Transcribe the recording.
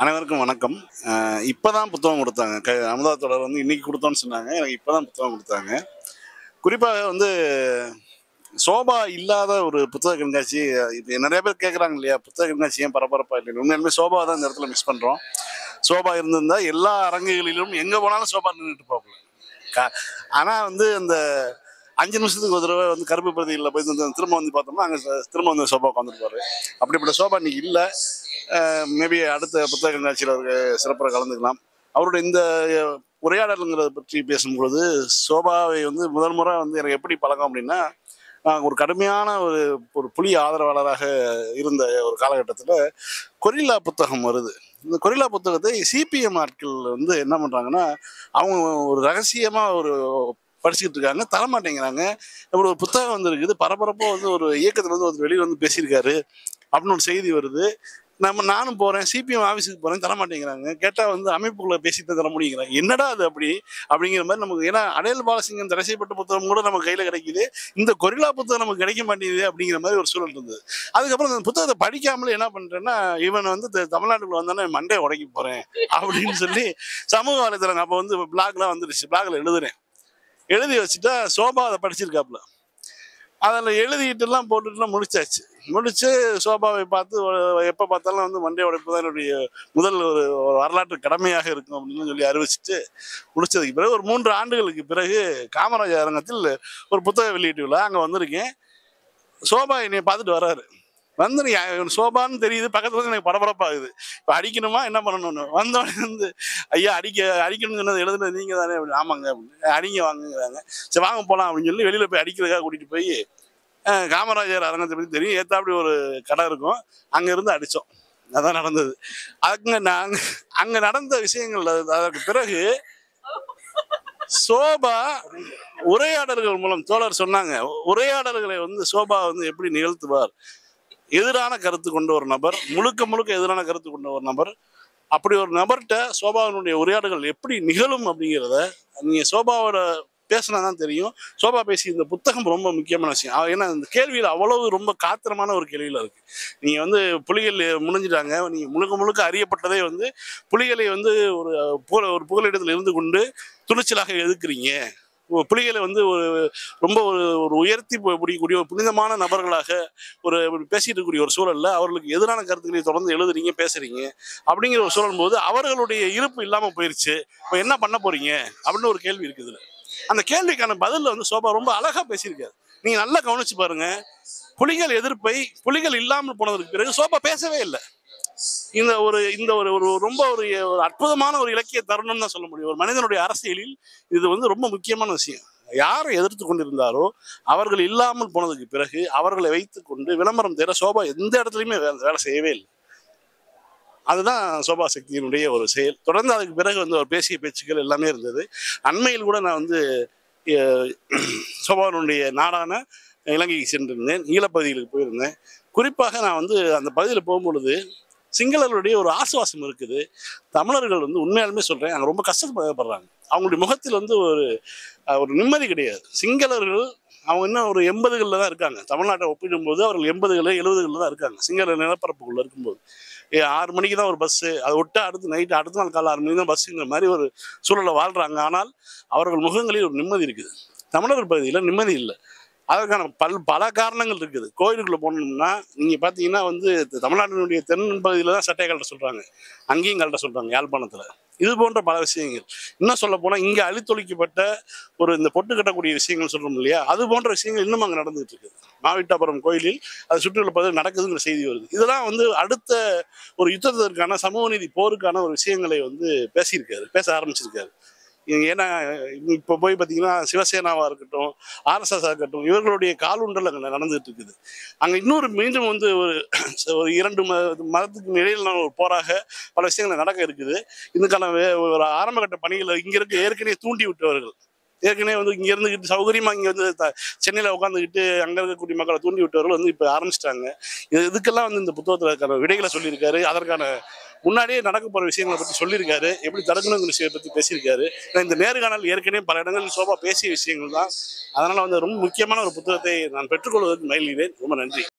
அனைவருக்கும் வணக்கம். இப்பதான் புத்தகம் கொடுத்தாங்க. அமுதா தொடர் வந்து இன்னைக்கு கொடுத்தோன்னு சொன்னாங்க. எனக்கு இப்பதான் புத்தகம் கொடுத்தாங்க. குறிப்பாக வந்து சோபா இல்லாத ஒரு புத்தக கண்காட்சி. இப்போ நிறைய பேர் கேட்குறாங்க இல்லையா, புத்தக கண்காட்சி ஏன் பரபரப்பா இல்லைன்னு. உண்மையிலுமே சோபா தான் இந்த இடத்துல மிஸ் பண்ணுறோம். சோபா இருந்திருந்தா எல்லா அரங்குகளிலும் எங்கே போனாலும் சோபா நின்றுட்டு போகல. ஆனால் வந்து அந்த 5 நிமிஷத்துக்கு ஒரு தடவை வந்து கருப்பு பிரதிகளில் போய் திரும்ப வந்து பார்த்தோம்னா அங்கே திரும்ப வந்து சோபா உட்காந்துருப்பாரு. அப்படிப்பட்ட சோபா இன்னைக்கு இல்லை. மேபி அடுத்த புத்தக கண்காட்சியில் அவருக்கு சிறப்பாக கலந்துக்கலாம். அவருடைய இந்த உரையாடலுங்கிறத பற்றி பேசும்பொழுது சோபாவை வந்து முதல் முறை வந்து எனக்கு எப்படி பழக்கம் அப்படின்னா, நான் ஒரு கடுமையான ஒரு புலி ஆதரவாளராக இருந்த ஒரு காலகட்டத்தில் கொரில்லா புத்தகம் வருது. இந்த கொரில்லா புத்தகத்தை சிபிஎம் ஆட்கள் வந்து என்ன பண்ணுறாங்கன்னா, அவங்க ஒரு ரகசியமாக படிச்சுக்கிட்டு இருக்காங்க, தரமாட்டேங்கிறாங்க. இப்படி ஒரு புத்தகம் வந்து இருக்குது, பரபரப்பாக வந்து ஒரு இயக்கத்தில் வந்து ஒரு வெளியே வந்து பேசியிருக்காரு அப்படின்னு ஒரு செய்தி வருது. நானும் போகிறேன், சிபிஎம் ஆஃபீஸுக்கு போகிறேன், தரமாட்டேங்கிறாங்க. கேட்டால் வந்து அமைப்புக்குள்ளே பேசிட்டு தர முடியுங்கிறாங்க. என்னடா அது அப்படிங்கிற மாதிரி நமக்கு. ஏன்னா அடையல் பாலசிங்கம் தடை செய்யப்பட்ட புத்தகம் கூட நமக்கு கையில் கிடைக்குது, இந்த கொரில்லா புத்தகம் நமக்கு கிடைக்க மாட்டேங்குது அப்படிங்கிற மாதிரி ஒரு சூழல் இருந்தது. அதுக்கப்புறம் அந்த புத்தகத்தை படிக்காமலே என்ன பண்ணுறேன்னா, இவன் வந்து தமிழ்நாட்டுக்குள்ள வந்தானே மண்டையை உடைக்க போகிறேன் அப்படின்னு சொல்லி சமூக வலைத்தளம் அப்போ வந்து பிளாக்லாம் வந்துடுச்சு. பிளாக்ல எழுதி வச்சுட்டா சோபா அதை படிச்சிருக்காப்புல. அதில் எழுதிட்டுலாம் போட்டுட்டுலாம் முடிச்சு சோபாவை பார்த்து எப்போ பார்த்தாலும் வந்து மண்டை உடைப்பு தான் என்னுடைய முதல் ஒரு வரலாற்று கடமையாக இருக்கும் அப்படின்னு சொல்லி அறிவிச்சுட்டு முடிச்சதுக்கு பிறகு ஒரு 3 ஆண்டுகளுக்கு பிறகு காமராஜர் அரங்கத்தில் ஒரு புத்தக வெளியீட்டு விழா அங்கே வந்திருக்கேன். சோபா என்னை பார்த்துட்டு வர்றாரு. வந்து சோபான்னு தெரியுது, பக்கத்துல வந்து எனக்கு படபடப்பாகுது. இப்போ அடிக்கணுமா என்ன பண்ணணும்னு வந்தோடனே வந்து, ஐயா அடிக்கணும்னு சொன்னது எழுதுனது நீங்க தானே அப்படி. ஆமாங்க அப்படின்னு. அடிங்க வாங்குங்கிறாங்க. சரி வாங்க போகலாம் அப்படின்னு சொல்லி வெளியில போய் அடிக்கிறதுக்காக கூட்டிட்டு போய் காமராஜர் அரங்கத்தை பற்றி தெரியும், ஏத்தாப்படி ஒரு கடை இருக்கும், அங்க இருந்து அடித்தோம். அதான் நடந்தது. அங்க நடந்த விஷயங்கள். அதற்கு பிறகு சோபா உரையாடல்கள் மூலம் தோழர் சொன்னாங்க, உரையாடல்களை வந்து சோபா வந்து எப்படி நிகழ்த்துவார். எதிரான கருத்து கொண்ட ஒரு நபர், முழுக்க எதிரான கருத்து கொண்ட ஒரு நபர். அப்படி ஒரு நபர்கிட்ட சோபாவினுடைய உரையாடல்கள் எப்படி நிகழும் அப்படிங்கிறத நீங்க சோபாவோட பேசினா தான் தெரியும். சோபா பேசி இந்த புத்தகம் ரொம்ப முக்கியமான விஷயம். ஏன்னா இந்த கேள்வியில் அவ்வளவு ரொம்ப காத்திரமான ஒரு கேள்வியில் இருக்கு. நீங்க வந்து புலிகள் முடிஞ்சிட்டாங்க, நீங்க முழுக்க அறியப்பட்டதே வந்து புலிகளை வந்து ஒரு புகலிடத்தில் இருந்து கொண்டு துணிச்சலாக எதிர்க்கிறீங்க. புலிகளை வந்து ரொம்ப உயர்த்தி பிடிக்கக்கூடிய ஒரு புனிதமான நபர்களாக பேசிட்டு இருக்கக்கூடிய ஒரு சூழல்ல அவர்களுக்கு எதிரான கருத்துக்களை தொடர்ந்து எழுதுறீங்க, பேசுறீங்க. அப்படிங்கிற ஒரு சூழல் போது அவர்களுடைய இருப்பு இல்லாம போயிருச்சு. இப்போ என்ன பண்ண போறீங்க அப்படின்னு ஒரு கேள்வி இருக்குது. அந்த கேள்விக்கான பதில் வந்து சோபா ரொம்ப அழகா பேசியிருக்காரு. நீங்க நல்லா கவனிச்சு பாருங்க. புலிகள் இல்லாமல் போனதற்கு பிறகு சோபா பேசவே இல்லை. இந்த ரொம்ப அற்புதமான ஒரு இலக்கிய தருணம் தான் சொல்ல முடியும். ஒரு மனிதனுடைய அரசியலில் இது வந்து ரொம்ப முக்கியமான விஷயம். யாரை எதிர்த்து கொண்டிருந்தாரோ அவர்கள் இல்லாமல் போனதுக்கு பிறகு அவர்களை வைத்துக் கொண்டு விளம்பரம் தேட சோபா எந்த இடத்துலையுமே வேலை செய்யவே இல்லை. அதுதான் சோபா சக்தியினுடைய ஒரு செயல். தொடர்ந்து அதுக்கு பிறகு வந்து அவர் பேசிய பேச்சுக்கள் எல்லாமே இருந்தது. அண்மையில் கூட நான் வந்து சோபாவினுடைய நாடான இலங்கைக்கு சென்றிருந்தேன், ஈழப்பகுதிகளுக்கு போயிருந்தேன். குறிப்பாக நான் வந்து அந்த பகுதியில் போகும்பொழுது சிங்களர்களுடைய ஒரு ஆசுவாசம் இருக்குது. தமிழர்கள் வந்து உண்மையாலுமே சொல்றேன், அங்கே ரொம்ப கஷ்டப்படுறாங்க. அவங்களுடைய முகத்தில் வந்து ஒரு நிம்மதி கிடையாது. சிங்களர்கள் அவங்க இன்னும் ஒரு 80களில் தான் இருக்காங்க. தமிழ்நாட்டை ஒப்பிடும்போது அவர்கள் 80களில் 70களில் தான் இருக்காங்க. சிங்கள நிலப்பரப்புக்குள்ள இருக்கும்போது 6 மணிக்கு தான் ஒரு பஸ்ஸு, அதை விட்டா அடுத்த நாள் காலை 6 மணிக்கு தான் பஸ்ஸுங்கிற மாதிரி ஒரு சூழலை வாழ்றாங்க. ஆனால் அவர்கள் முகங்களில் ஒரு நிம்மதி இருக்குது. தமிழர்கள் பகுதியில் நிம்மதி இல்லை. அதற்கான பல காரணங்கள் இருக்குது. கோயிலுக்குள்ள போனோம்னா நீங்க பாத்தீங்கன்னா வந்து தமிழ்நாட்டினுடைய தென் பகுதியில தான் சட்டையை கழட்ட சொல்றாங்க, அங்கேயும் கழட்ட சொல்றாங்க யாழ்ப்பாணத்துல. இது போன்ற பல விஷயங்கள். இன்னும் சொல்ல போனா இங்க அழித்தொழிக்கப்பட்ட இந்த பொட்டு கட்டக்கூடிய விஷயங்கள் சொல்றோம் இல்லையா, அது போன்ற விஷயங்கள் இன்னும் அங்க நடந்துட்டு இருக்குது. மாவிட்டாபுரம் கோயிலில் அது சுற்றியுள்ள பகுதியில் நடக்குதுங்கிற செய்தி வருது. இதெல்லாம் வந்து அடுத்த ஒரு யுத்தத்திற்கான சமூக நீதி போருக்கான ஒரு விஷயங்களை வந்து பேச ஆரம்பிச்சிருக்காரு. ஏன்னா இப்போ போய் பார்த்தீங்கன்னா சிவசேனாவாக இருக்கட்டும், ஆர்எஸ்எஸ்ஸாக இருக்கட்டும், இவர்களுடைய காலுண்டல் அங்கே நடந்துகிட்டு இருக்குது. அங்கே மீண்டும் வந்து ஒரு 2 மதத்துக்கு இடையிலான ஒரு போராக பல விஷயங்கள் நடக்க இருக்குது. இதுக்கான ஒரு ஆரம்பகட்ட பணிகளை இங்கே இருக்க ஏற்கனவே தூண்டி விட்டவர்கள், ஏற்கனவே வந்து இங்கே இருந்துக்கிட்டு சௌகரியமாக இங்கே வந்து சென்னையில் உட்காந்துக்கிட்டு அங்கே இருக்கக்கூடிய மக்களை தூண்டி விட்டவர்கள் வந்து இப்போ ஆரம்பிச்சிட்டாங்க. இதுக்கெல்லாம் வந்து இந்த புத்தகத்தில் விடைகளை சொல்லியிருக்காரு. அதற்கான முன்னாடியே நடக்க போகிற விஷயங்களை பற்றி சொல்லியிருக்காரு, எப்படி தடுக்கணுங்கிற விஷயத்தை பற்றி பேசியிருக்காரு. இந்த நேர்காணல் ஏற்கனவே பல இடங்களில் சோபா பேசிய விஷயங்கள் தான். அதனால் வந்து ரொம்ப முக்கியமான ஒரு புத்தகத்தை நான் பெற்றுக்கொள்வதற்கு மகிழ்கிறேன். ரொம்ப நன்றி.